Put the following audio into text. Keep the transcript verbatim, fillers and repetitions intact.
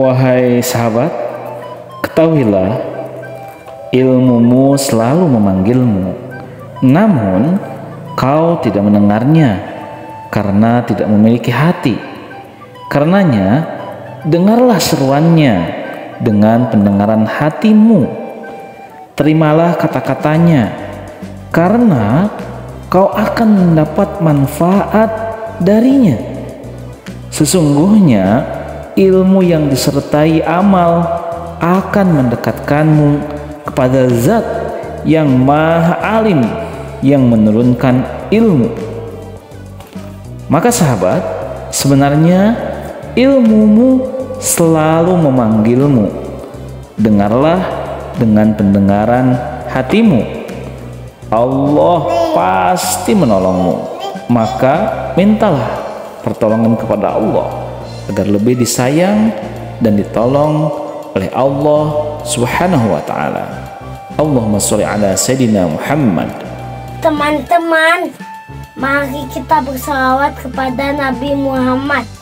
Wahai sahabat, ketahuilah ilmumu selalu memanggilmu, namun kau tidak mendengarnya karena tidak memiliki hati. Karenanya, dengarlah seruannya dengan pendengaran hatimu. Terimalah kata-katanya, karena kau akan mendapat manfaat darinya. Sesungguhnya ilmu yang disertai amal akan mendekatkanmu kepada Zat yang Maha Alim yang menurunkan ilmu. Maka sahabat, sebenarnya ilmumu selalu memanggilmu. Dengarlah dengan pendengaran hatimu. Allah pasti menolongmu. Maka mintalah pertolongan kepada Allah agar lebih disayang dan ditolong oleh Allah Subhanahu wa taala. Allahumma sholli ala Sayyidina Muhammad. Teman-teman, mari kita berselawat kepada Nabi Muhammad.